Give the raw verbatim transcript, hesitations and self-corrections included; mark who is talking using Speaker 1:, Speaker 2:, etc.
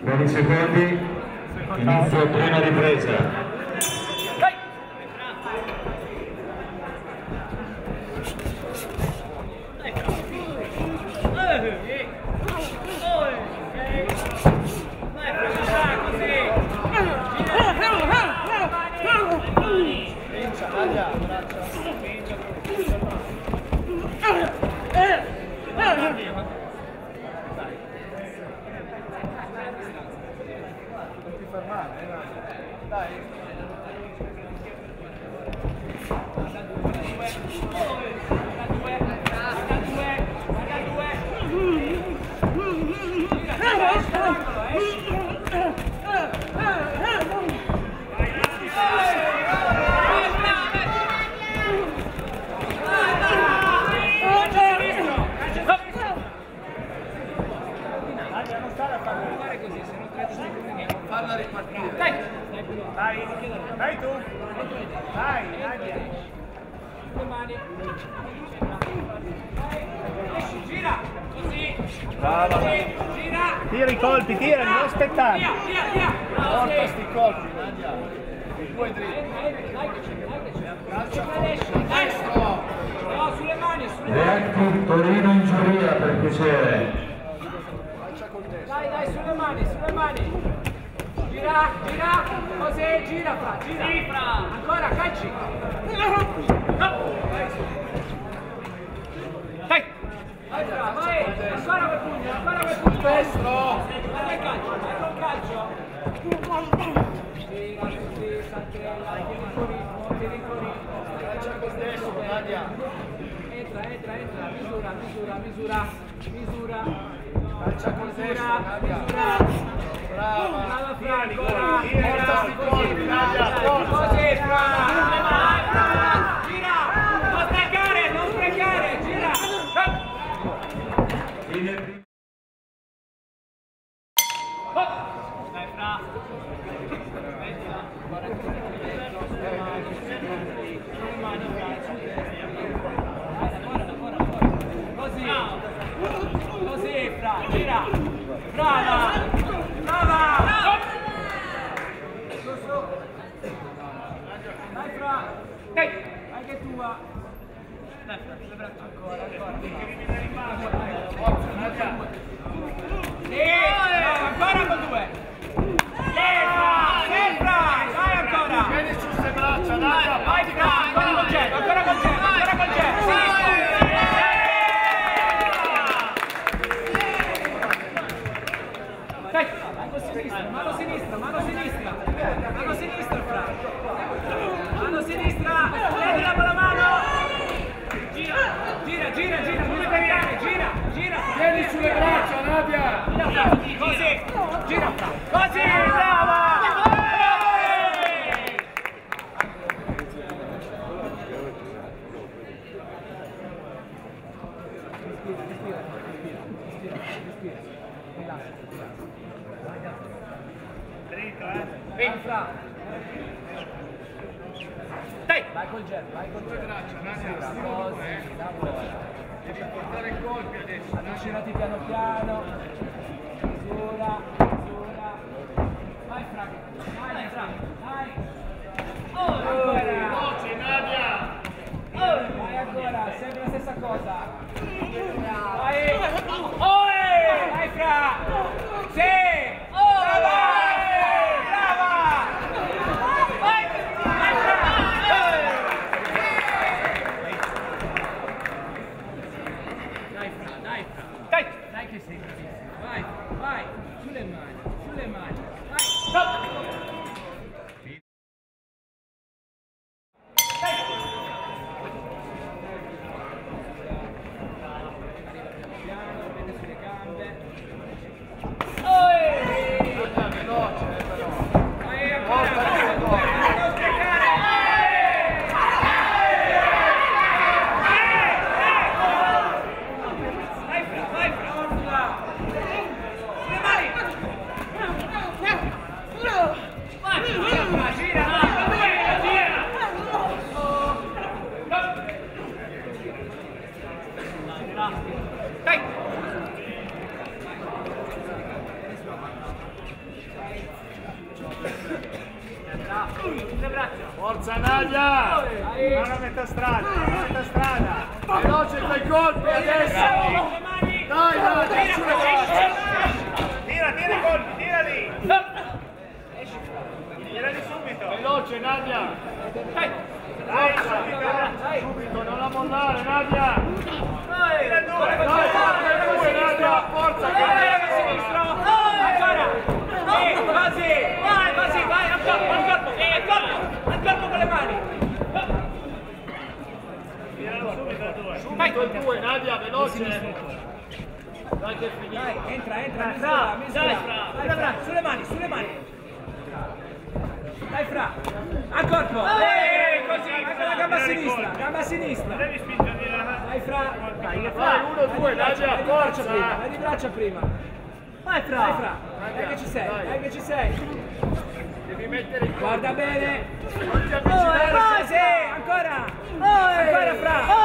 Speaker 1: venti secondi, inizio prima ripresa.
Speaker 2: Farla ripartire. Dai! Dai! Dai tu! Dai! Dai! Le mani! Esci, gira! Così!
Speaker 3: Brava!
Speaker 2: Gira!
Speaker 3: Tira i colpi, tira, non aspettare!
Speaker 2: Via, via, via!
Speaker 3: Porta sti colpi, Nadia!
Speaker 2: Poi dritto! Dai che c'è, dai che c'è! Calcia fuori! Destro! No, sulle mani, sulle mani!
Speaker 1: Reactive Torino in giuria, per piacere.
Speaker 2: Dai, dai, sulle mani, sulle mani! Gira, gira, così, gira fra, gira! Sì, fra! Ancora, calci! No! Dai! Vai fra, vai! Ancora quel pugno, ancora quel pugno! Destro! Vai al calcio, vai col calcio! Gira, così, saltella, tieni fuori, tieni fuori! Calcia col destro, Nadia! Entra, entra, entra, misura, misura, misura, misura! Calcia col destro, Nadia! Brava! Brava Fra, ancora! Porta sti colpi, Nadia! Così, Fra! Gira! Non sprecare, non sprecare! Gira! Dai, Fra! Mettila! Sulle mani, Fra! Lavora, lavora, lavora! Così! Così, Fra! Gira! Brava! Brava! Su, su! Dai, Fra! Dai! Dai che tu va! Dai, Fra, le braccia ancora, ancora! Sì! No, ancora con due! Sì, Fra! Dai ancora!
Speaker 3: Vieni su ste braccia, Nadia!
Speaker 2: Vai, Fra! Ancora col getto, ancora col getto, ancora col getto! Dai, mano sinistra, mano sinistra, mano sinistra, mano sinistra, Fra. Mano sinistra, prendila con la mano. Gira, gira, gira, gira, non sbagliare, gira, gira.
Speaker 3: Vieni sulle braccia, Nadia!
Speaker 2: Gira, Fra, così, gira, Fra, così, brava! Respira, respira, respira, respira, respira, rilassa, rilassa.
Speaker 3: Dritto, eh!
Speaker 2: Vieni, Fra! Dai! Vai col gel, vai col gel.
Speaker 3: Nadia,
Speaker 2: Così, lavora.
Speaker 3: devi portare i colpi adesso.
Speaker 2: Avvicinati piano piano. Misura, misura. Vai, Fra! Vai, Fra! Vai! Oh, ancora!
Speaker 3: Veloce, Nadia!
Speaker 2: Oh, vai ancora, sempre la stessa cosa. Vai! Oh, vai, Fra! Sì! Oh, brava! Brava! Vai! Vai, Fra! Dai, Fra, dai, Fra! Dai! Dai che sei bravissimo! Vai, vai! Sulle mani, sulle mani! Vai! Stop!
Speaker 3: Forza Nadia! Guarda a metà strada, guarda a metà strada! Veloce quei colpi adesso! Dai Nadia, sulle braccia! Tira, tira i colpi, tirali! Tirali subito! Veloce Nadia! Dai! Dai, subito! Subito, non la mollare Nadia! Tira due! Dai, forza due Nadia! Forza!
Speaker 2: Ancora! Sì, così! Vai, così, vai, al corpo, al corpo! E al corpo! Al corpo con le mani!
Speaker 3: Tiralo subito a due! Subito il due, Nadia, veloce! Dai che è finito!
Speaker 2: Dai, entra, entra, misura, misura! Dai, Fra, Fra, sulle mani, sulle mani! Dai, Fra! Al corpo! Eeeh, così! Con la gamba a sinistra, gamba a sinistra!
Speaker 3: Devi spingere la...
Speaker 2: Dai, Fra! Dai,
Speaker 3: Vai, uno, due, Nadia,
Speaker 2: vai di braccia
Speaker 3: forza!
Speaker 2: prima, vai di braccia prima! Vai, Fra! Dai, Fra! Dai che ci sei, dai che ci sei!
Speaker 3: Devi mettere il
Speaker 2: Guarda bene!
Speaker 3: Non ti
Speaker 2: Oh,
Speaker 3: avvicinare!
Speaker 2: vai, sì, ancora! Ancora, Fra!